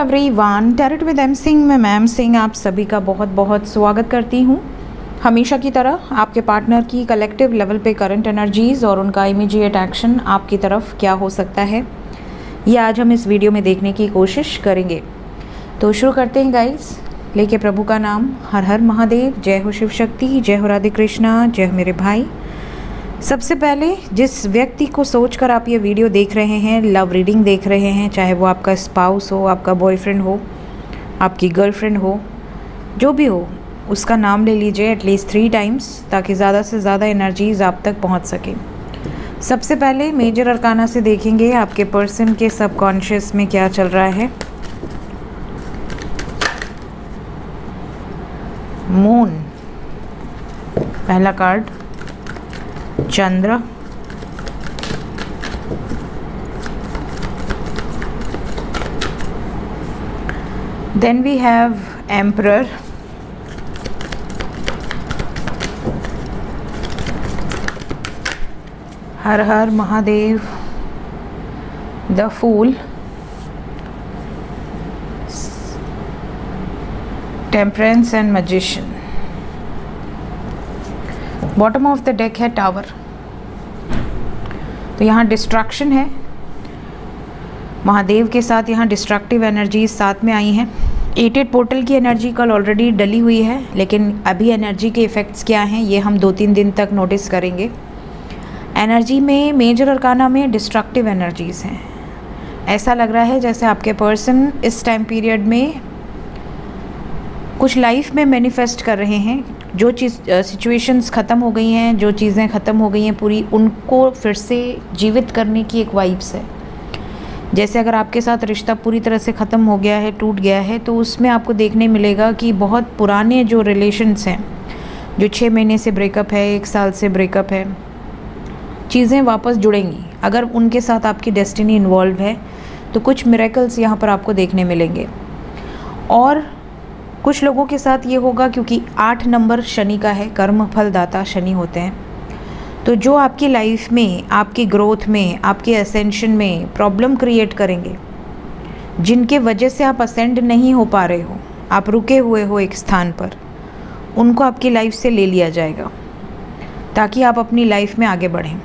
Everyone, tarot with M Singh में ma'am Singh आप सभी का बहुत बहुत स्वागत करती हूँ। हमेशा की तरह आपके पार्टनर की कलेक्टिव लेवल पे करंट एनर्जीज़ और उनका इमीडिएट एक्शन आपकी तरफ क्या हो सकता है, ये आज हम इस वीडियो में देखने की कोशिश करेंगे। तो शुरू करते हैं गाइस, लेके प्रभु का नाम। हर हर महादेव, जय हो शिव शक्ति, जय हो राधे कृष्णा, जय हो मेरे भाई। सबसे पहले जिस व्यक्ति को सोचकर आप ये वीडियो देख रहे हैं, लव रीडिंग देख रहे हैं, चाहे वो आपका स्पाउस हो, आपका बॉयफ्रेंड हो, आपकी गर्लफ्रेंड हो, जो भी हो, उसका नाम ले लीजिए एटलीस्ट 3 टाइम्स ताकि ज़्यादा से ज़्यादा एनर्जीज आप तक पहुंच सके। सबसे पहले मेजर अरकाना से देखेंगे आपके पर्सन के सबकॉन्शियस में क्या चल रहा है। मून पहला card, Chandra, then we have emperor, Har Har Mahadev, the fool, temperance and magician। Bottom of the deck है टावर। तो यहाँ डिस्ट्रक्शन है, महादेव के साथ यहाँ डिस्ट्रक्टिव एनर्जीज साथ में आई हैं। 88 पोर्टल की एनर्जी कल ऑलरेडी डली हुई है, लेकिन अभी एनर्जी के इफ़ेक्ट्स क्या हैं ये हम 2-3 दिन तक नोटिस करेंगे। एनर्जी में मेजर अरकाना में डिस्ट्रक्टिव एनर्जीज हैं। ऐसा लग रहा है जैसे आपके पर्सन इस टाइम पीरियड में कुछ लाइफ में मैनिफेस्ट कर रहे हैं। जो चीज़ सिचुएशंस ख़त्म हो गई हैं, जो चीज़ें ख़त्म हो गई हैं पूरी, उनको फिर से जीवित करने की एक वाइब्स है। जैसे अगर आपके साथ रिश्ता पूरी तरह से ख़त्म हो गया है, टूट गया है, तो उसमें आपको देखने मिलेगा कि बहुत पुराने जो रिलेशंस हैं, जो 6 महीने से ब्रेकअप है, 1 साल से ब्रेकअप है, चीज़ें वापस जुड़ेंगी। अगर उनके साथ आपकी डेस्टिनी इन्वॉल्व है तो कुछ मिरेकल्स यहाँ पर आपको देखने मिलेंगे। और कुछ लोगों के साथ ये होगा क्योंकि 8 नंबर शनि का है, कर्म फलदाता शनि होते हैं। तो जो आपकी लाइफ में, आपकी ग्रोथ में, आपके असेंशन में प्रॉब्लम क्रिएट करेंगे, जिनके वजह से आप असेंड नहीं हो पा रहे हो, आप रुके हुए हो एक स्थान पर, उनको आपकी लाइफ से ले लिया जाएगा ताकि आप अपनी लाइफ में आगे बढ़ें।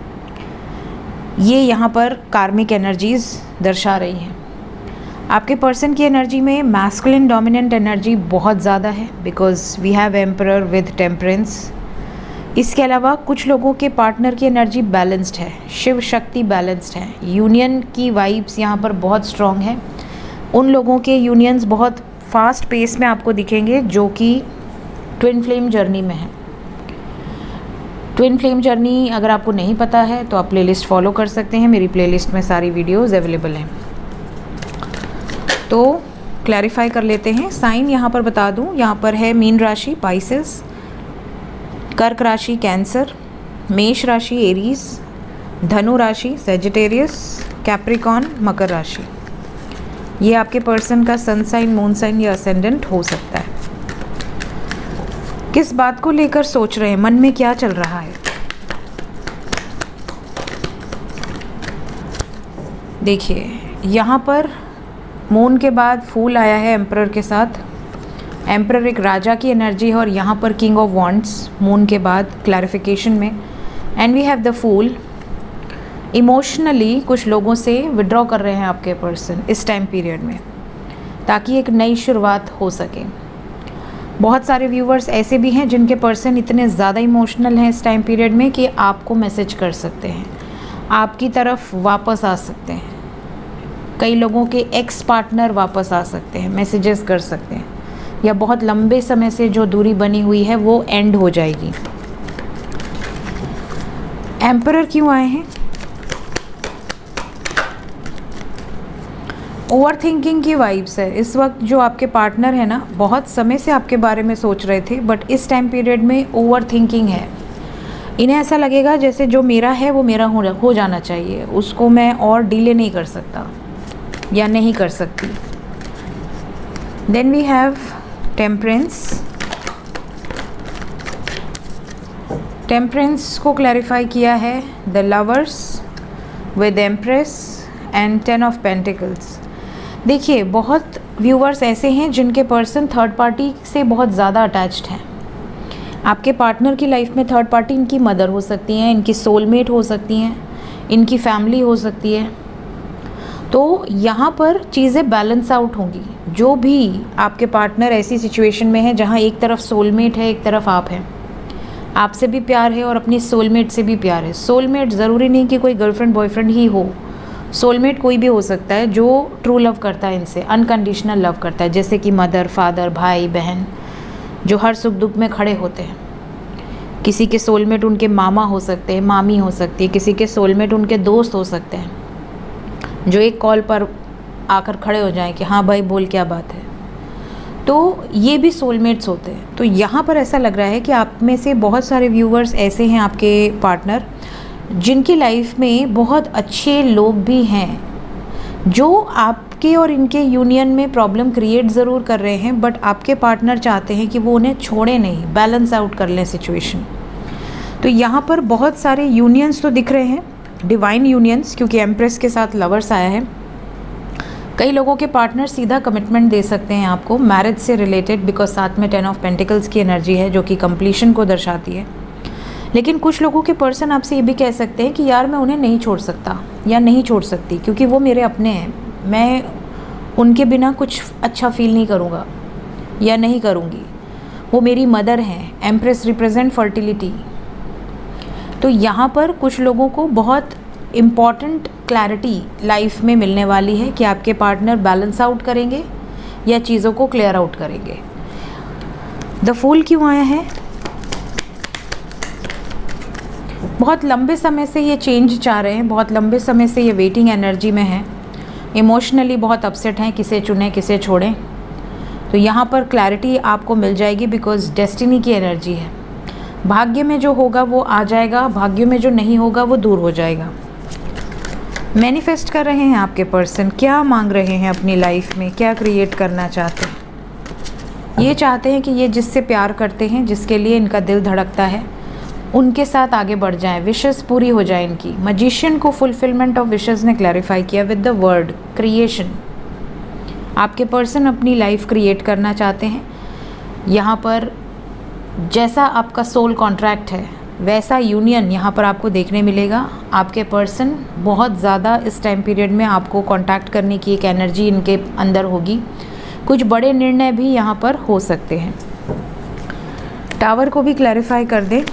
ये यहाँ पर कार्मिक एनर्जीज़ दर्शा रही हैं। आपके पर्सन की एनर्जी में मैस्कुलिन डोमिनेंट एनर्जी बहुत ज़्यादा है, because we have emperor with temperance. इसके अलावा कुछ लोगों के पार्टनर की एनर्जी बैलेंस्ड है, शिव शक्ति बैलेंस्ड है। यूनियन की वाइब्स यहाँ पर बहुत स्ट्रॉन्ग है। उन लोगों के यूनियंस बहुत फास्ट पेस में आपको दिखेंगे जो कि ट्विन फ्लेम जर्नी में है। ट्विन फ्लेम जर्नी अगर आपको नहीं पता है तो आप प्लेलिस्ट फॉलो कर सकते हैं, मेरी प्लेलिस्ट में सारी वीडियोज़ अवेलेबल हैं। तो क्लैरिफाई कर लेते हैं। साइन यहाँ पर बता दूँ, यहाँ पर है मीन राशि पाइसेस, कर्क राशि कैंसर, मेष राशि एरीज, धनु राशि सेजिटेरियस, कैप्रिकॉन मकर राशि। ये आपके पर्सन का सन साइन, मून साइन या असेंडेंट हो सकता है। किस बात को लेकर सोच रहे हैं, मन में क्या चल रहा है। देखिए यहाँ पर मून के बाद फूल आया है एम्परर के साथ। एम्परर एक राजा की एनर्जी है और यहाँ पर किंग ऑफ वॉन्ड्स मून के बाद क्लैरिफिकेशन में। And we have the fool. Emotionally कुछ लोगों से विड्रॉ कर रहे हैं आपके पर्सन इस टाइम पीरियड में, ताकि एक नई शुरुआत हो सके। बहुत सारे व्यूवर्स ऐसे भी हैं जिनके पर्सन इतने ज़्यादा इमोशनल हैं इस टाइम पीरियड में कि आपको मैसेज कर सकते हैं, आपकी तरफ वापस आ सकते हैं। कई लोगों के एक्स पार्टनर वापस आ सकते हैं, मैसेजेस कर सकते हैं, या बहुत लंबे समय से जो दूरी बनी हुई है वो एंड हो जाएगी। एम्परर क्यों आए हैं? ओवर थिंकिंग की वाइब्स है इस वक्त। जो आपके पार्टनर है ना, बहुत समय से आपके बारे में सोच रहे थे, बट इस टाइम पीरियड में ओवर थिंकिंग है। इन्हें ऐसा लगेगा जैसे जो मेरा है वो मेरा हो जाना चाहिए, उसको मैं और डिले नहीं कर सकता या नहीं कर सकती। Then we have temperance. Temperance को क्लैरिफाई किया है the lovers with empress and 10 of pentacles. देखिए, बहुत व्यूवर्स ऐसे हैं जिनके पर्सन थर्ड पार्टी से बहुत ज़्यादा अटैच्ड हैं। आपके पार्टनर की लाइफ में थर्ड पार्टी इनकी मदर हो सकती हैं, इनकी सोलमेट हो सकती हैं, इनकी फैमिली हो सकती है। तो यहाँ पर चीज़ें बैलेंस आउट होंगी। जो भी आपके पार्टनर ऐसी सिचुएशन में है जहाँ एक तरफ सोलमेट है, एक तरफ आप हैं, आपसे भी प्यार है और अपनी सोलमेट से भी प्यार है। सोलमेट ज़रूरी नहीं कि कोई गर्लफ्रेंड बॉयफ्रेंड ही हो, सोलमेट कोई भी हो सकता है जो ट्रू लव करता है, इनसे अनकंडीशनल लव करता है, जैसे कि मदर, फादर, भाई, बहन, जो हर सुख दुख में खड़े होते हैं। किसी के सोलमेट उनके मामा हो सकते हैं, मामी हो सकती है, किसी के सोलमेट उनके दोस्त हो सकते हैं, जो एक कॉल पर आकर खड़े हो जाएं कि हाँ भाई बोल, क्या बात है। तो ये भी सोलमेट्स होते हैं। तो यहाँ पर ऐसा लग रहा है कि आप में से बहुत सारे व्यूवर्स ऐसे हैं, आपके पार्टनर, जिनकी लाइफ में बहुत अच्छे लोग भी हैं, जो आपके और इनके यूनियन में प्रॉब्लम क्रिएट ज़रूर कर रहे हैं, बट आपके पार्टनर चाहते हैं कि वो उन्हें छोड़े नहीं, बैलेंस आउट कर लें सिचुएशन। तो यहाँ पर बहुत सारे यूनियंस तो दिख रहे हैं, डिवाइन यूनियंस, क्योंकि एम्प्रेस के साथ लवर्स आया है। कई लोगों के पार्टनर सीधा कमिटमेंट दे सकते हैं आपको मैरिज से रिलेटेड, बिकॉज साथ में 10 ऑफ पेंटिकल्स की एनर्जी है जो कि कंप्लीशन को दर्शाती है। लेकिन कुछ लोगों के पर्सन आपसे ये भी कह सकते हैं कि यार मैं उन्हें नहीं छोड़ सकता या नहीं छोड़ सकती, क्योंकि वो मेरे अपने हैं, मैं उनके बिना कुछ अच्छा फील नहीं करूँगा या नहीं करूँगी, वो मेरी मदर हैं। Empress represent fertility. तो यहाँ पर कुछ लोगों को बहुत इम्पॉर्टेंट क्लैरिटी लाइफ में मिलने वाली है कि आपके पार्टनर बैलेंस आउट करेंगे या चीज़ों को क्लियर आउट करेंगे। द फूल क्यों आया है? बहुत लंबे समय से ये चेंज चाह रहे हैं, बहुत लंबे समय से ये वेटिंग एनर्जी में है, इमोशनली बहुत अपसेट हैं, किसे चुनें किसे छोड़ें। तो यहाँ पर क्लैरिटी आपको मिल जाएगी, बिकॉज डेस्टिनी की एनर्जी है। भाग्य में जो होगा वो आ जाएगा, भाग्य में जो नहीं होगा वो दूर हो जाएगा। मैनिफेस्ट कर रहे हैं आपके पर्सन, क्या मांग रहे हैं अपनी लाइफ में, क्या क्रिएट करना चाहते हैं। ये चाहते हैं कि ये जिससे प्यार करते हैं, जिसके लिए इनका दिल धड़कता है, उनके साथ आगे बढ़ जाएं, विशेस पूरी हो जाए इनकी। मैजिशियन को फुलफिलमेंट ऑफ विशेस ने क्लैरिफाई किया विद द वर्ड क्रिएशन। आपके पर्सन अपनी लाइफ क्रिएट करना चाहते हैं। यहाँ पर जैसा आपका सोल कॉन्ट्रैक्ट है वैसा यूनियन यहाँ पर आपको देखने मिलेगा। आपके पर्सन बहुत ज़्यादा इस टाइम पीरियड में आपको कांटेक्ट करने की एक एनर्जी इनके अंदर होगी। कुछ बड़े निर्णय भी यहाँ पर हो सकते हैं। टावर को भी क्लैरिफाई कर दें।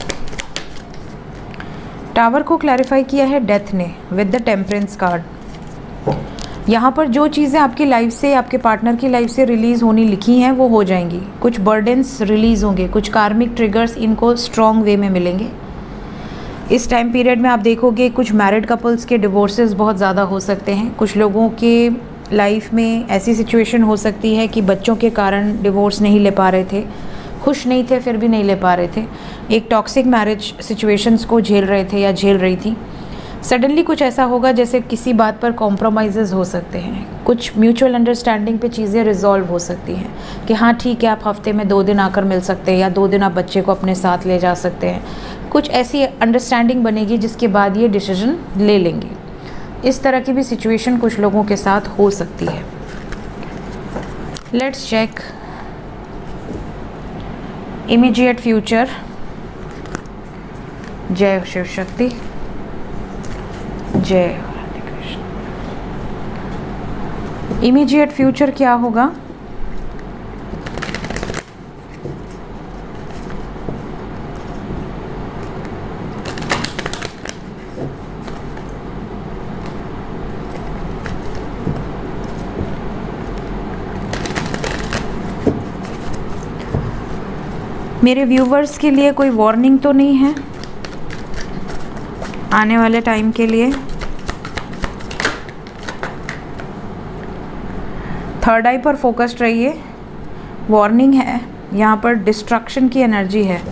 टावर को क्लैरिफाई किया है डेथ ने विद द टेम्परेंस कार्ड। यहाँ पर जो चीज़ें आपकी लाइफ से, आपके पार्टनर की लाइफ से रिलीज़ होनी लिखी हैं वो हो जाएंगी। कुछ बर्डन्स रिलीज़ होंगे, कुछ कार्मिक ट्रिगर्स इनको स्ट्रॉन्ग वे में मिलेंगे। इस टाइम पीरियड में आप देखोगे कुछ मैरिड कपल्स के डिवोर्सेस बहुत ज़्यादा हो सकते हैं। कुछ लोगों के लाइफ में ऐसी सिचुएशन हो सकती है कि बच्चों के कारण डिवोर्स नहीं ले पा रहे थे, खुश नहीं थे फिर भी नहीं ले पा रहे थे, एक टॉक्सिक मैरिज सिचुएशंस को झेल रहे थे या झेल रही थी। सडनली कुछ ऐसा होगा जैसे किसी बात पर कॉम्प्रोमाइज़ हो सकते हैं, कुछ म्यूचुअल अंडरस्टैंडिंग पे चीज़ें रिजॉल्व हो सकती हैं कि हाँ ठीक है, आप हफ्ते में 2 दिन आकर मिल सकते हैं या 2 दिन आप बच्चे को अपने साथ ले जा सकते हैं। कुछ ऐसी अंडरस्टैंडिंग बनेगी जिसके बाद ये डिसीजन ले लेंगे। इस तरह की भी सिचुएशन कुछ लोगों के साथ हो सकती है। Let's check immediate future. जय शिव शक्ति, जय राधे कृष्ण। इमीडिएट फ्यूचर क्या होगा? मेरे व्यूवर्स के लिए कोई वार्निंग तो नहीं है आने वाले टाइम के लिए? थर्ड आई पर फोकस्ड रहिए। वार्निंग है यहाँ पर, डिस्ट्रक्शन की एनर्जी है।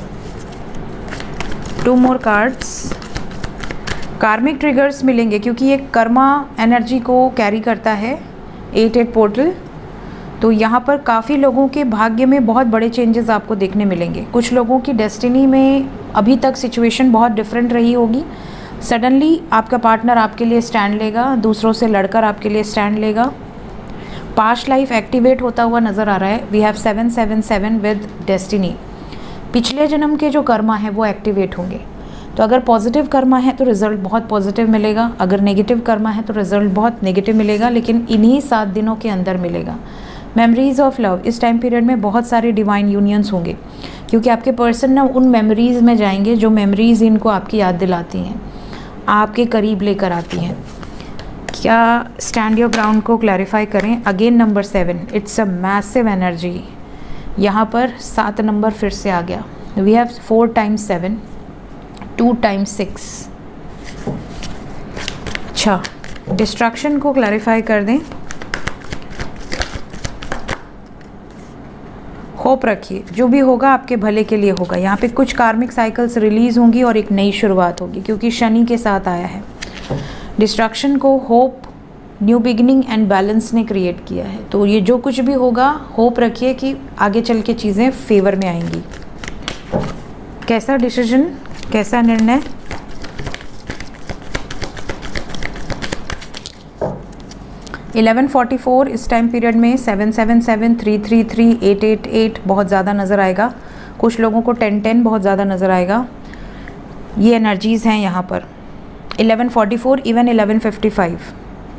2 मोर कार्ड्स। कार्मिक ट्रिगर्स मिलेंगे क्योंकि ये कर्मा एनर्जी को कैरी करता है 8-8 पोर्टल। तो यहाँ पर काफ़ी लोगों के भाग्य में बहुत बड़े चेंजेस आपको देखने मिलेंगे। कुछ लोगों की डेस्टिनी में अभी तक सिचुएशन बहुत डिफरेंट रही होगी। सडनली आपका पार्टनर आपके लिए स्टैंड लेगा, दूसरों से लड़कर आपके लिए स्टैंड लेगा। पास्ट लाइफ एक्टिवेट होता हुआ नज़र आ रहा है। We have 777 with destiny. पिछले जन्म के जो कर्मा है वो एक्टिवेट होंगे। तो अगर पॉजिटिव कर्मा है तो रिजल्ट बहुत पॉजिटिव मिलेगा, अगर नेगेटिव कर्मा है तो रिजल्ट बहुत नेगेटिव मिलेगा, लेकिन इन्हीं 7 दिनों के अंदर मिलेगा। मेमोरीज ऑफ लव, इस टाइम पीरियड में बहुत सारे डिवाइन यूनियंस होंगे, क्योंकि आपके पर्सन ना उन मेमोरीज़ में जाएंगे जो मेमोरीज़ इनको आपकी याद दिलाती हैं, आपके करीब लेकर आती हैं। क्या स्टैंड योर ग्राउंड को क्लैरिफाई करें। Again number 7, it's a massive energy. यहाँ पर 7 नंबर फिर से आ गया। We have 4 times 7, 2 times 6। अच्छा, डिस्ट्रैक्शन को क्लैरिफाई कर दें। होप रखिए, जो भी होगा आपके भले के लिए होगा। यहाँ पे कुछ कार्मिक साइकिल्स रिलीज़ होंगी और एक नई शुरुआत होगी, क्योंकि शनि के साथ आया है। डिस्ट्रैक्शन को hope, new beginning and balance ने क्रिएट किया है। तो ये जो कुछ भी होगा, होप रखिए कि आगे चल के चीज़ें फेवर में आएंगी। कैसा डिसीजन, कैसा निर्णय। (11:44) इस टाइम पीरियड में 777, 333, 888 बहुत ज़्यादा नज़र आएगा। कुछ लोगों को 1010 बहुत ज़्यादा नज़र आएगा। ये एनर्जीज़ हैं यहाँ पर। 11:44, इवन 11:55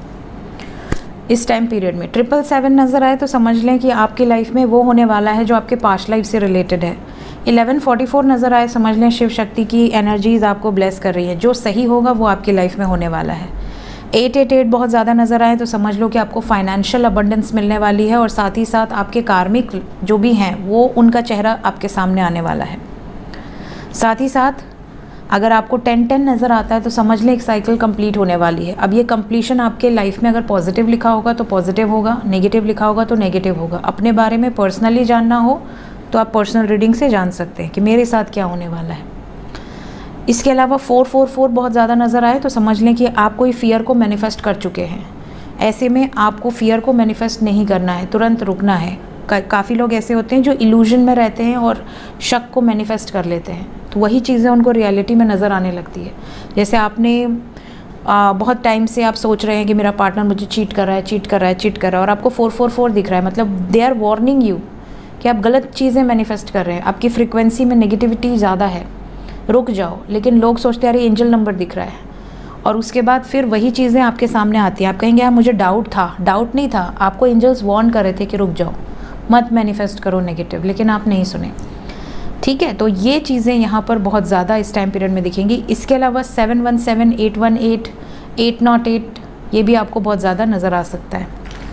इस टाइम पीरियड में 777 नज़र आए तो समझ लें कि आपकी लाइफ में वो होने वाला है जो आपके पास्ट लाइफ से रिलेटेड है। 11:44 नज़र आए, समझ लें शिव शक्ति की एनर्जीज़ आपको ब्लेस कर रही है। जो सही होगा वो आपकी लाइफ में होने वाला है। 888 बहुत ज़्यादा नज़र आए तो समझ लो कि आपको फाइनेंशियल अबंडेंस मिलने वाली है, और साथ ही साथ आपके कार्मिक जो भी हैं वो उनका चेहरा आपके सामने आने वाला है। साथ ही साथ अगर आपको 1010 नज़र आता है तो समझ लें एक साइकिल कंप्लीट होने वाली है। अब ये कंप्लीशन आपके लाइफ में अगर पॉजिटिव लिखा होगा तो पॉजिटिव होगा, नेगेटिव लिखा होगा तो नेगेटिव होगा। अपने बारे में पर्सनली जानना हो तो आप पर्सनल रीडिंग से जान सकते हैं कि मेरे साथ क्या होने वाला है। इसके अलावा 444 बहुत ज़्यादा नज़र आए तो समझ लें कि आप कोई फियर को मैनिफेस्ट कर चुके हैं। ऐसे में आपको फियर को मैनिफेस्ट नहीं करना है, तुरंत रुकना है। काफ़ी लोग ऐसे होते हैं जो इल्यूजन में रहते हैं और शक को मैनिफेस्ट कर लेते हैं, तो वही चीज़ें उनको रियलिटी में नज़र आने लगती है। जैसे आपने बहुत टाइम से आप सोच रहे हैं कि मेरा पार्टनर मुझे चीट कर रहा है, चीट कर रहा है, चीट कर रहा है, और आपको 444 दिख रहा है, मतलब दे आर वार्निंग यू कि आप गलत चीज़ें मैनिफेस्ट कर रहे हैं। आपकी फ्रिक्वेंसी में नेगेटिविटी ज़्यादा है, रुक जाओ। लेकिन लोग सोचते हैं अरे एंजल नंबर दिख रहा है, और उसके बाद फिर वही चीज़ें आपके सामने आती हैं। आप कहेंगे यार मुझे डाउट था, डाउट नहीं था, आपको एंजल्स वार्न कर रहे थे कि रुक जाओ, मत मैनिफेस्ट करो नेगेटिव, लेकिन आप नहीं सुने। ठीक है, तो ये चीज़ें यहाँ पर बहुत ज़्यादा इस टाइम पीरियड में दिखेंगी। इसके अलावा 717, 818, 808 ये भी आपको बहुत ज़्यादा नज़र आ सकता है।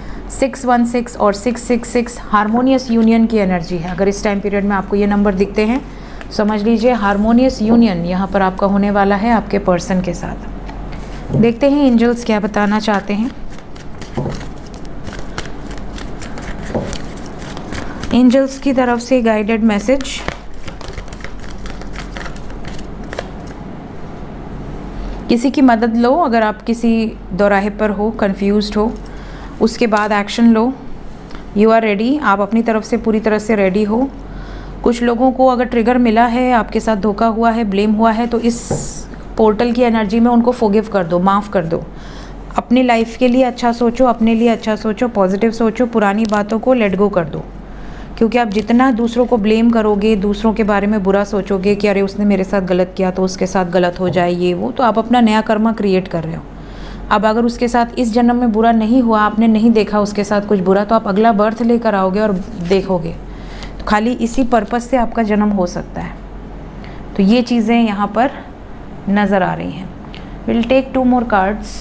616 और 666 हारमोनियस यूनियन की एनर्जी है। अगर इस टाइम पीरियड में आपको ये नंबर दिखते हैं समझ लीजिए हारमोनियस यूनियन यहाँ पर आपका होने वाला है आपके पर्सन के साथ। देखते हैं एंजल्स क्या बताना चाहते हैं। एंजल्स की तरफ से गाइडेड मैसेज। किसी की मदद लो, अगर आप किसी दौराहे पर हो, कंफ्यूज्ड हो, उसके बाद एक्शन लो। यू आर रेडी, आप अपनी तरफ से पूरी तरह से रेडी हो। कुछ लोगों को अगर ट्रिगर मिला है, आपके साथ धोखा हुआ है, ब्लेम हुआ है, तो इस पोर्टल की एनर्जी में उनको फॉरगिव कर दो, माफ़ कर दो। अपनी लाइफ के लिए अच्छा सोचो, अपने लिए अच्छा सोचो, पॉजिटिव सोचो, पुरानी बातों को लेट गो कर दो। क्योंकि आप जितना दूसरों को ब्लेम करोगे, दूसरों के बारे में बुरा सोचोगे कि अरे उसने मेरे साथ गलत किया तो उसके साथ गलत हो जाए ये वो, तो आप अपना नया कर्मा क्रिएट कर रहे हो। अब अगर उसके साथ इस जन्म में बुरा नहीं हुआ, आपने नहीं देखा उसके साथ कुछ बुरा, तो आप अगला बर्थ लेकर आओगे और देखोगे। तो खाली इसी पर्पस से आपका जन्म हो सकता है। तो ये चीज़ें यहाँ पर नज़र आ रही हैं। Will take 2 more cards.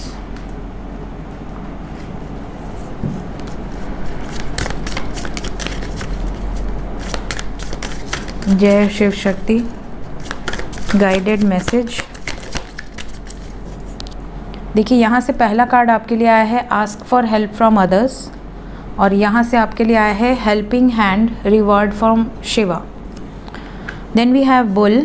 जय शिव शक्ति। Guided message. देखिए यहाँ से पहला कार्ड आपके लिए आया है ask for help from others, और यहाँ से आपके लिए आया है helping hand, reward from Shiva. Then we have bull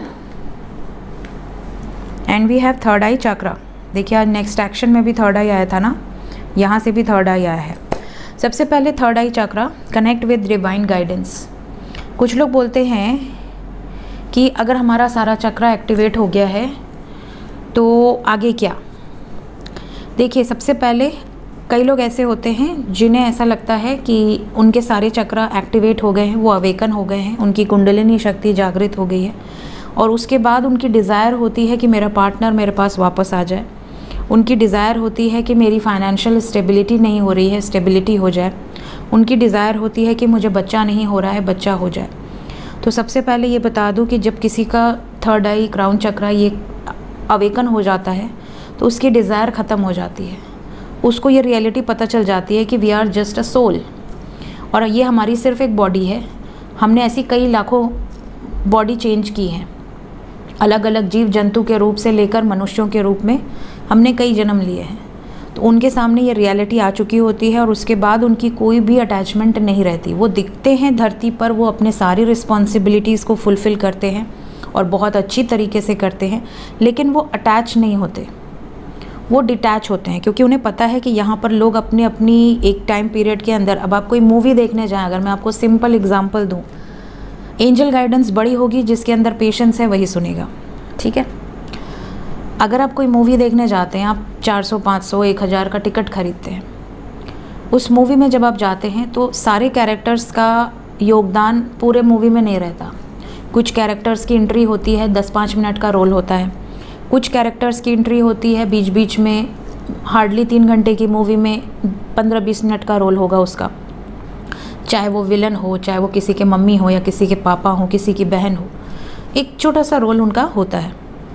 and we have third eye chakra. देखिए आज नेक्स्ट एक्शन में भी थर्ड आई आया था ना, यहाँ से भी थर्ड आई आया है। सबसे पहले third eye chakra, connect with divine guidance. कुछ लोग बोलते हैं कि अगर हमारा सारा चक्रा एक्टिवेट हो गया है तो आगे क्या। देखिए सबसे पहले कई लोग ऐसे होते हैं जिन्हें ऐसा लगता है कि उनके सारे चक्र एक्टिवेट हो गए हैं, वो अवेकन हो गए हैं, उनकी कुंडलिनी शक्ति जागृत हो गई है और उसके बाद उनकी डिज़ायर होती है कि मेरा पार्टनर मेरे पास वापस आ जाए। उनकी डिज़ायर होती है कि मेरी फाइनेंशियल स्टेबिलिटी नहीं हो रही है, स्टेबिलिटी हो जाए। उनकी डिज़ायर होती है कि मुझे बच्चा नहीं हो रहा है, बच्चा हो जाए। तो सबसे पहले ये बता दूं कि जब किसी का थर्ड आई क्राउन चक्र ये अवेकन हो जाता है तो उसकी डिज़ायर ख़त्म हो जाती है। उसको ये रियलिटी पता चल जाती है कि we are just a soul और ये हमारी सिर्फ एक बॉडी है। हमने ऐसी कई लाखों बॉडी चेंज की हैं, अलग अलग जीव जंतु के रूप से लेकर मनुष्यों के रूप में हमने कई जन्म लिए हैं। तो उनके सामने ये रियलिटी आ चुकी होती है और उसके बाद उनकी कोई भी अटैचमेंट नहीं रहती। वो दिखते हैं धरती पर, वो अपने सारी रिस्पॉन्सिबिलिटीज़ को फुलफ़िल करते हैं और बहुत अच्छी तरीके से करते हैं, लेकिन वो अटैच नहीं होते, वो डिटैच होते हैं क्योंकि उन्हें पता है कि यहाँ पर लोग अपने अपनी एक टाइम पीरियड के अंदर, अब आप कोई मूवी देखने जाएं, अगर मैं आपको सिंपल एग्जांपल दूँ, एंजल गाइडेंस बड़ी होगी, जिसके अंदर पेशेंस है वही सुनेगा, ठीक है। अगर आप कोई मूवी देखने जाते हैं, आप 400, 500, 1000 का टिकट खरीदते हैं, उस मूवी में जब आप जाते हैं तो सारे कैरेक्टर्स का योगदान पूरे मूवी में नहीं रहता। कुछ कैरेक्टर्स की एंट्री होती है, 10-5 मिनट का रोल होता है। कुछ कैरेक्टर्स की एंट्री होती है बीच बीच में, हार्डली 3 घंटे की मूवी में 15-20 मिनट का रोल होगा उसका, चाहे वो विलन हो, चाहे वो किसी के मम्मी हो या किसी के पापा हो, किसी की बहन हो, एक छोटा सा रोल उनका होता है।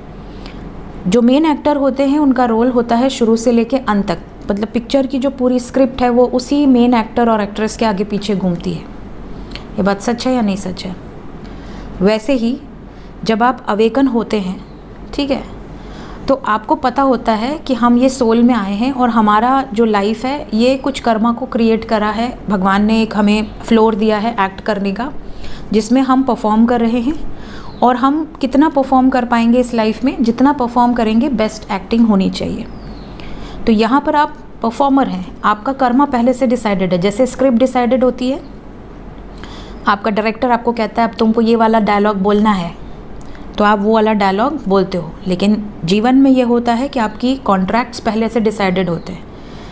जो मेन एक्टर होते हैं उनका रोल होता है शुरू से लेके अंत तक, मतलब पिक्चर की जो पूरी स्क्रिप्ट है वो उसी मेन एक्टर और एक्ट्रेस के आगे पीछे घूमती है। ये बात सच है या नहीं सच है? वैसे ही जब आप अवेकन होते हैं, ठीक है, तो आपको पता होता है कि हम ये सोल में आए हैं और हमारा जो लाइफ है ये कुछ कर्मा को क्रिएट करा है। भगवान ने एक हमें फ्लोर दिया है एक्ट करने का, जिसमें हम परफॉर्म कर रहे हैं और हम कितना परफॉर्म कर पाएंगे इस लाइफ में, जितना परफॉर्म करेंगे बेस्ट एक्टिंग होनी चाहिए। तो यहाँ पर आप परफॉर्मर हैं, आपका कर्मा पहले से डिसाइडेड है। जैसे स्क्रिप्ट डिसाइडेड होती है, आपका डायरेक्टर आपको कहता है अब तुमको ये वाला डायलॉग बोलना है, तो आप वो वाला डायलॉग बोलते हो। लेकिन जीवन में ये होता है कि आपकी कॉन्ट्रैक्ट्स पहले से डिसाइडेड होते हैं।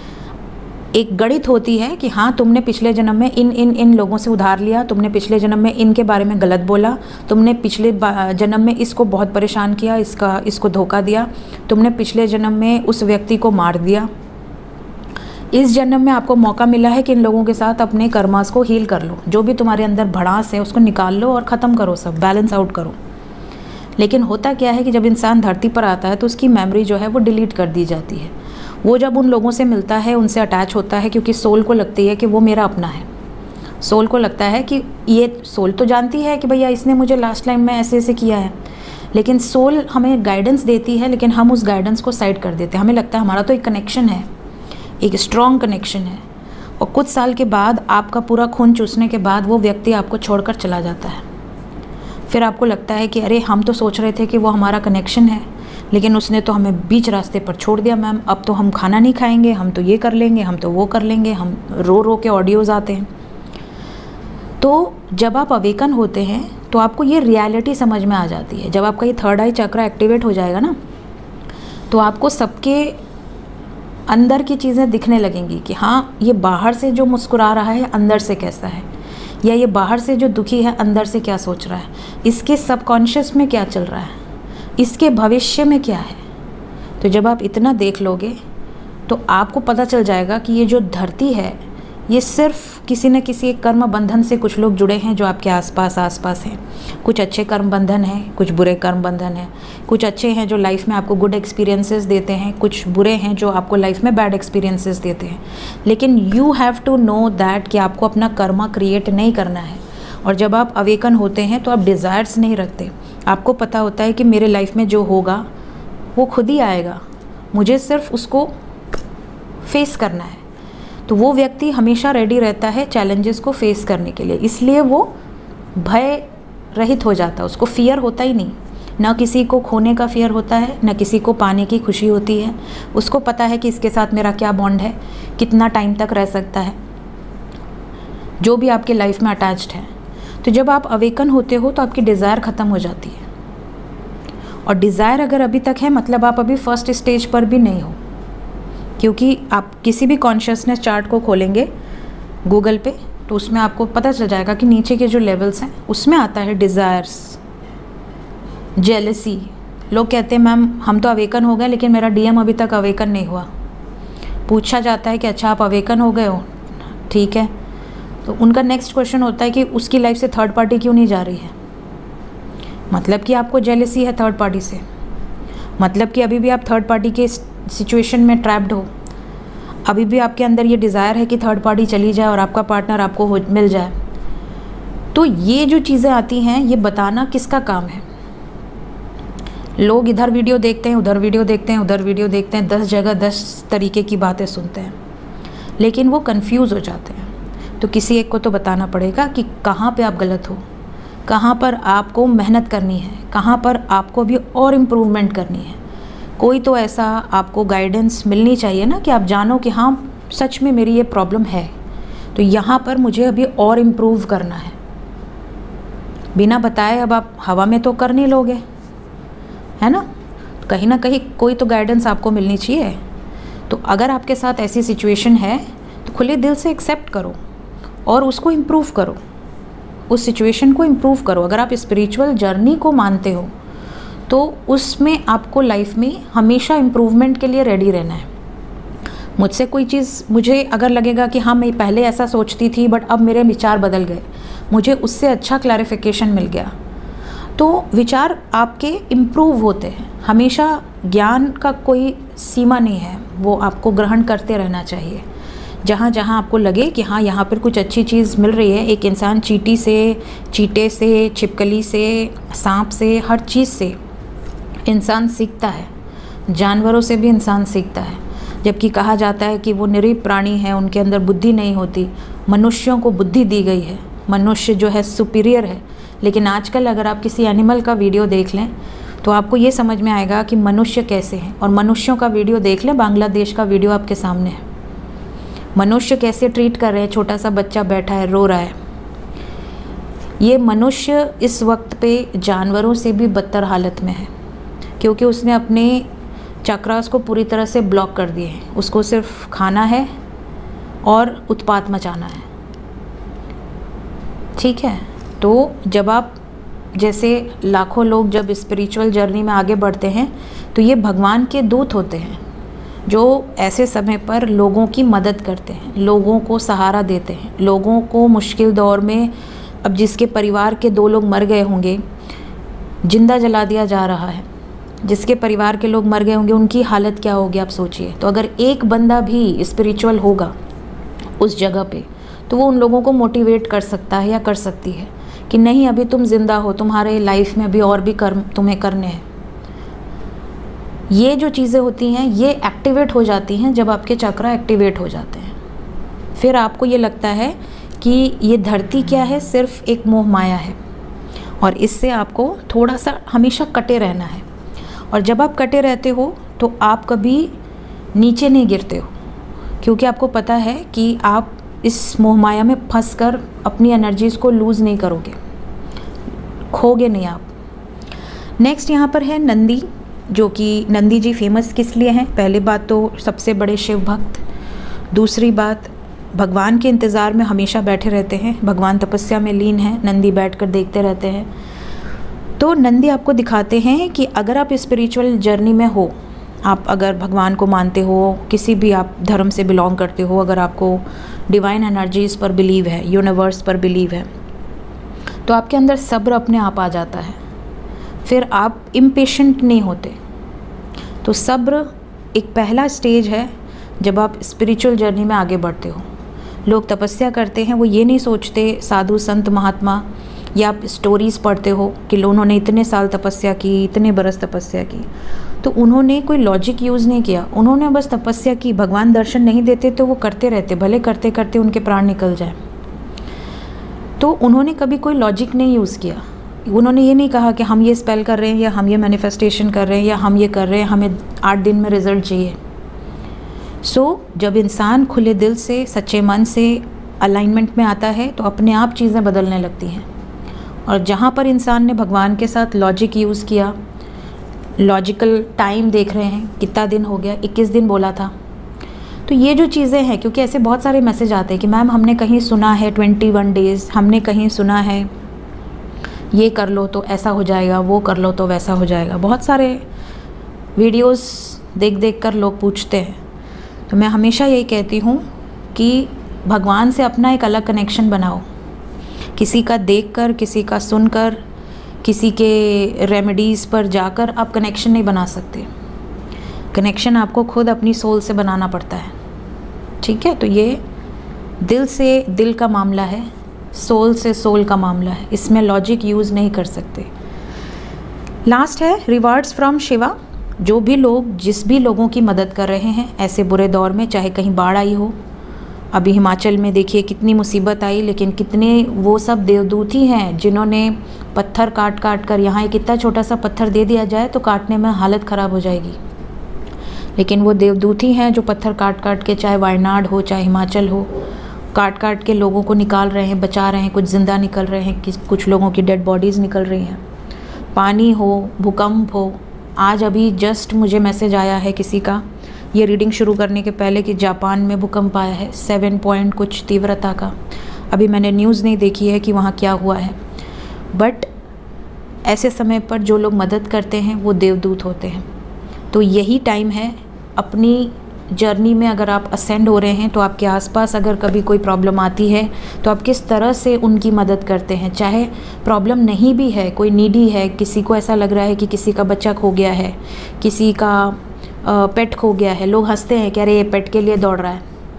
एक गणित होती है कि हाँ, तुमने पिछले जन्म में इन लोगों से उधार लिया, तुमने पिछले जन्म में इनके बारे में गलत बोला, तुमने पिछले जन्म में इसको बहुत परेशान किया, इसको धोखा दिया, तुमने पिछले जन्म में उस व्यक्ति को मार दिया। इस जन्म में आपको मौका मिला है कि इन लोगों के साथ अपने कर्मास को हील कर लो, जो भी तुम्हारे अंदर भड़ास है उसको निकाल लो और ख़त्म करो, सब बैलेंस आउट करो। लेकिन होता क्या है कि जब इंसान धरती पर आता है तो उसकी मेमोरी जो है वो डिलीट कर दी जाती है। वो जब उन लोगों से मिलता है, उनसे अटैच होता है, क्योंकि सोल को लगती है कि वो मेरा अपना है। सोल को लगता है कि ये, सोल तो जानती है कि भैया इसने मुझे लास्ट टाइम में ऐसे ऐसे किया है, लेकिन सोल हमें गाइडेंस देती है, लेकिन हम उस गाइडेंस को साइड कर देते हैं। हमें लगता है हमारा तो एक कनेक्शन है, एक स्ट्रॉन्ग कनेक्शन है, और कुछ साल के बाद आपका पूरा खून चूसने के बाद वो व्यक्ति आपको छोड़कर चला जाता है। फिर आपको लगता है कि अरे हम तो सोच रहे थे कि वो हमारा कनेक्शन है, लेकिन उसने तो हमें बीच रास्ते पर छोड़ दिया मैम, अब तो हम खाना नहीं खाएंगे, हम तो ये कर लेंगे, हम तो वो कर लेंगे, हम रो रो के ऑडियोज़ आते हैं। तो जब आप अवेकन होते हैं तो आपको ये रियलिटी समझ में आ जाती है। जब आपका ये थर्ड आई चक्र एक्टिवेट हो जाएगा ना, तो आपको सबके अंदर की चीज़ें दिखने लगेंगी कि हाँ, ये बाहर से जो मुस्कुरा रहा है अंदर से कैसा है, या ये बाहर से जो दुखी है अंदर से क्या सोच रहा है, इसके सबकॉन्शियस में क्या चल रहा है, इसके भविष्य में क्या है। तो जब आप इतना देख लोगे तो आपको पता चल जाएगा कि ये जो धरती है ये सिर्फ किसी न किसी एक कर्म बंधन से कुछ लोग जुड़े हैं जो आपके आसपास हैं। कुछ अच्छे कर्म बंधन हैं, कुछ बुरे कर्म बंधन हैं। कुछ अच्छे हैं जो लाइफ में आपको गुड एक्सपीरियंसेस देते हैं, कुछ बुरे हैं जो आपको लाइफ में बैड एक्सपीरियंसेस देते हैं। लेकिन you have to know that कि आपको अपना कर्मा क्रिएट नहीं करना है। और जब आप अवेकन होते हैं तो आप डिज़ायर्स नहीं रखते। आपको पता होता है कि मेरे लाइफ में जो होगा वो खुद ही आएगा, मुझे सिर्फ उसको फेस करना है। तो वो व्यक्ति हमेशा रेडी रहता है चैलेंजेस को फेस करने के लिए, इसलिए वो भय रहित हो जाता है, उसको फियर होता ही नहीं। ना किसी को खोने का फियर होता है, ना किसी को पाने की खुशी होती है। उसको पता है कि इसके साथ मेरा क्या बॉन्ड है, कितना टाइम तक रह सकता है, जो भी आपके लाइफ में अटैच्ड है। तो जब आप अवेकन होते हो तो आपकी डिज़ायर ख़त्म हो जाती है। और डिज़ायर अगर अभी तक है मतलब आप अभी फर्स्ट स्टेज पर भी नहीं हो क्योंकि आप किसी भी कॉन्शियसनेस चार्ट को खोलेंगे गूगल पे तो उसमें आपको पता चल जाएगा कि नीचे के जो लेवल्स हैं उसमें आता है डिज़ायर्स, जेलसी। लोग कहते हैं मैम हम तो अवेकन हो गए लेकिन मेरा डीएम अभी तक अवेकन नहीं हुआ। पूछा जाता है कि अच्छा आप अवेकन हो गए हो, ठीक है, तो उनका नेक्स्ट क्वेश्चन होता है कि उसकी लाइफ से थर्ड पार्टी क्यों नहीं जा रही है। मतलब कि आपको जेलसी है थर्ड पार्टी से, मतलब कि अभी भी आप थर्ड पार्टी के सिचुएशन में ट्रैप्ड हो, अभी भी आपके अंदर ये डिज़ायर है कि थर्ड पार्टी चली जाए और आपका पार्टनर आपको मिल जाए। तो ये जो चीज़ें आती हैं ये बताना किसका काम है। लोग इधर वीडियो देखते हैं, उधर वीडियो देखते हैं, उधर वीडियो देखते हैं, 10 जगह 10 तरीके की बातें सुनते हैं, लेकिन वो कंफ्यूज हो जाते हैं। तो किसी एक को तो बताना पड़ेगा कि कहाँ पे आप गलत हो, कहाँ पर आपको मेहनत करनी है, कहाँ पर आपको भी और इम्प्रूवमेंट करनी है। कोई तो ऐसा आपको गाइडेंस मिलनी चाहिए ना कि आप जानो कि हाँ सच में मेरी ये प्रॉब्लम है, तो यहाँ पर मुझे अभी और इम्प्रूव करना है। बिना बताए अब आप हवा में तो कर नहीं लोगे, है ना कहीं कोई तो गाइडेंस आपको मिलनी चाहिए। तो अगर आपके साथ ऐसी सिचुएशन है तो खुले दिल से एक्सेप्ट करो और उसको इम्प्रूव करो, उस सिचुएशन को इम्प्रूव करो। अगर आप स्पिरिचुअल जर्नी को मानते हो तो उसमें आपको लाइफ में हमेशा इम्प्रूवमेंट के लिए रेडी रहना है। मुझसे कोई चीज़ मुझे अगर लगेगा कि हाँ मैं पहले ऐसा सोचती थी बट अब मेरे विचार बदल गए, मुझे उससे अच्छा क्लैरिफिकेशन मिल गया, तो विचार आपके इम्प्रूव होते हैं। हमेशा ज्ञान का कोई सीमा नहीं है, वो आपको ग्रहण करते रहना चाहिए। जहाँ जहाँ आपको लगे कि हाँ यहाँ पर कुछ अच्छी चीज़ मिल रही है। एक इंसान चींटी से, चींटे से, छिपकली से, सांप से, हर चीज़ से इंसान सीखता है, जानवरों से भी इंसान सीखता है। जबकि कहा जाता है कि वो निरीह प्राणी हैं, उनके अंदर बुद्धि नहीं होती। मनुष्यों को बुद्धि दी गई है, मनुष्य जो है सुपीरियर है। लेकिन आजकल अगर आप किसी एनिमल का वीडियो देख लें तो आपको ये समझ में आएगा कि मनुष्य कैसे हैं। और मनुष्यों का वीडियो देख लें, बांग्लादेश का वीडियो आपके सामने है, मनुष्य कैसे ट्रीट कर रहे हैं। छोटा सा बच्चा बैठा है, रो रहा है। ये मनुष्य इस वक्त पे जानवरों से भी बदतर हालत में है, क्योंकि उसने अपने चक्रास को पूरी तरह से ब्लॉक कर दिए हैं। उसको सिर्फ खाना है और उत्पात मचाना है, ठीक है। तो जब आप जैसे लाखों लोग जब स्पिरिचुअल जर्नी में आगे बढ़ते हैं तो ये भगवान के दूत होते हैं जो ऐसे समय पर लोगों की मदद करते हैं, लोगों को सहारा देते हैं, लोगों को मुश्किल दौर में, अब जिसके परिवार के 2 लोग मर गए होंगे, जिंदा जला दिया जा रहा है, जिसके परिवार के लोग मर गए होंगे, उनकी हालत क्या होगी आप सोचिए। तो अगर एक बंदा भी स्पिरिचुअल होगा उस जगह पे तो वो उन लोगों को मोटिवेट कर सकता है या कर सकती है कि नहीं अभी तुम ज़िंदा हो, तुम्हारे लाइफ में अभी और भी कर्म तुम्हें करने हैं। ये जो चीज़ें होती हैं ये एक्टिवेट हो जाती हैं जब आपके चक्रा एक्टिवेट हो जाते हैं। फिर आपको ये लगता है कि ये धरती क्या है, सिर्फ एक मोह माया है और इससे आपको थोड़ा सा हमेशा कटे रहना है। और जब आप कटे रहते हो तो आप कभी नीचे नहीं गिरते हो, क्योंकि आपको पता है कि आप इस मोह माया में फंसकर अपनी एनर्जीज़ को लूज़ नहीं करोगे, खोगे नहीं आप। नेक्स्ट यहाँ पर है नंदी, जो कि नंदी जी फेमस किस लिए हैं। पहली बात तो सबसे बड़े शिव भक्त, दूसरी बात भगवान के इंतज़ार में हमेशा बैठे रहते हैं, भगवान तपस्या में लीन हैं, नंदी बैठकर देखते रहते हैं। तो नंदी आपको दिखाते हैं कि अगर आप स्पिरिचुअल जर्नी में हो, आप अगर भगवान को मानते हो, किसी भी आप धर्म से बिलोंग करते हो, अगर आपको डिवाइन एनर्जीज़ पर बिलीव है, यूनिवर्स पर बिलीव है, तो आपके अंदर सब्र अपने आप आ जाता है। फिर आप इम्पेशेंट नहीं होते। तो सब्र एक पहला स्टेज है जब आप स्पिरिचुअल जर्नी में आगे बढ़ते हो। लोग तपस्या करते हैं, वो ये नहीं सोचते, साधु संत महात्मा या आप स्टोरीज़ पढ़ते हो कि उन्होंने इतने साल तपस्या की, इतने बरस तपस्या की, तो उन्होंने कोई लॉजिक यूज़ नहीं किया, उन्होंने बस तपस्या की। भगवान दर्शन नहीं देते तो वो करते रहते, भले करते करते उनके प्राण निकल जाए। तो उन्होंने कभी कोई लॉजिक नहीं यूज़ किया। उन्होंने ये नहीं कहा कि हम ये स्पेल कर रहे हैं या हम ये मैनिफेस्टेशन कर रहे हैं या हम ये कर रहे हैं, हमें 8 दिन में रिजल्ट चाहिए। जब इंसान खुले दिल से, सच्चे मन से अलाइनमेंट में आता है तो अपने आप चीज़ें बदलने लगती हैं। और जहाँ पर इंसान ने भगवान के साथ लॉजिक यूज़ किया, लॉजिकल टाइम देख रहे हैं, कितना दिन हो गया, 21 दिन बोला था, तो ये जो चीज़ें हैं, क्योंकि ऐसे बहुत सारे मैसेज आते हैं कि मैम हमने कहीं सुना है 21 डेज़, हमने कहीं सुना है ये कर लो तो ऐसा हो जाएगा, वो कर लो तो वैसा हो जाएगा। बहुत सारे वीडियोस देख देख कर लोग पूछते हैं। तो मैं हमेशा यही कहती हूँ कि भगवान से अपना एक अलग कनेक्शन बनाओ। किसी का देखकर, किसी का सुनकर, किसी के रेमेडीज़ पर जाकर आप कनेक्शन नहीं बना सकते। कनेक्शन आपको खुद अपनी सोल से बनाना पड़ता है, ठीक है। तो ये दिल से दिल का मामला है, सोल से सोल का मामला है, इसमें लॉजिक यूज़ नहीं कर सकते। लास्ट है रिवार्ड्स फ्रॉम शिवा। जो भी लोग जिस भी लोगों की मदद कर रहे हैं ऐसे बुरे दौर में, चाहे कहीं बाढ़ आई हो, अभी हिमाचल में देखिए कितनी मुसीबत आई, लेकिन कितने वो सब देवदूत ही हैं जिन्होंने पत्थर काट काट कर, यहाँ एक इतना छोटा सा पत्थर दे दिया जाए तो काटने में हालत ख़राब हो जाएगी, लेकिन वो देवदूत ही हैं जो पत्थर काट काट के, चाहे वायनाड हो चाहे हिमाचल हो, काट काट के लोगों को निकाल रहे हैं, बचा रहे हैं। कुछ ज़िंदा निकल रहे हैं, कुछ लोगों की डेड बॉडीज़ निकल रही हैं। पानी हो, भूकंप हो, आज अभी जस्ट मुझे मैसेज आया है किसी का, ये रीडिंग शुरू करने के पहले, कि जापान में भूकंप आया है 7 पॉइंट कुछ तीव्रता का। अभी मैंने न्यूज़ नहीं देखी है कि वहाँ क्या हुआ है, बट ऐसे समय पर जो लोग मदद करते हैं वो देवदूत होते हैं। तो यही टाइम है अपनी जर्नी में, अगर आप असेंड हो रहे हैं तो आपके आसपास अगर कभी कोई प्रॉब्लम आती है तो आप किस तरह से उनकी मदद करते हैं। चाहे प्रॉब्लम नहीं भी है, कोई नीडी है, किसी को ऐसा लग रहा है कि किसी का बच्चा खो गया है, किसी का पेट खो गया है, लोग हंसते हैं कि अरे ये पेट के लिए दौड़ रहा है,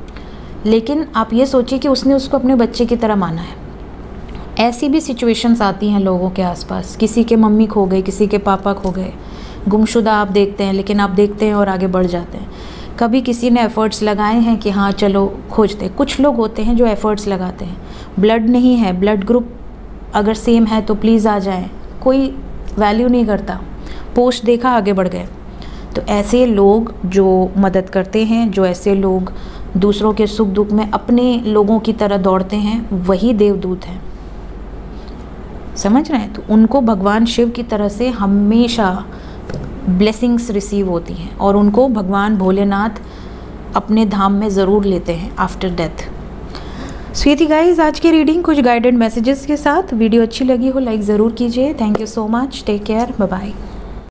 लेकिन आप ये सोचिए कि उसने उसको अपने बच्चे की तरह माना है। ऐसी भी सिचुएशंस आती हैं लोगों के आसपास, किसी के मम्मी खो गए, किसी के पापा खो गए, गुमशुदा आप देखते हैं, लेकिन आप देखते हैं और आगे बढ़ जाते हैं। कभी किसी ने एफ़र्ट्स लगाए हैं कि हाँ चलो खोजते। कुछ लोग होते हैं जो एफ़र्ट्स लगाते हैं, ब्लड नहीं है, ब्लड ग्रुप अगर सेम है तो प्लीज़ आ जाएं, कोई वैल्यू नहीं करता, पोस्ट देखा आगे बढ़ गए। तो ऐसे लोग जो मदद करते हैं, जो ऐसे लोग दूसरों के सुख दुख में अपने लोगों की तरह दौड़ते हैं, वही देवदूत हैं, समझ रहे हैं। तो उनको भगवान शिव की तरह से हमेशा ब्लेसिंग्स रिसीव होती हैं और उनको भगवान भोलेनाथ अपने धाम में ज़रूर लेते हैं आफ्टर डेथ। सो ये थी गाइस आज की रीडिंग, कुछ गाइडेड मैसेजेस के साथ। वीडियो अच्छी लगी हो लाइक ज़रूर कीजिए। Thank you so much, take care, bye bye.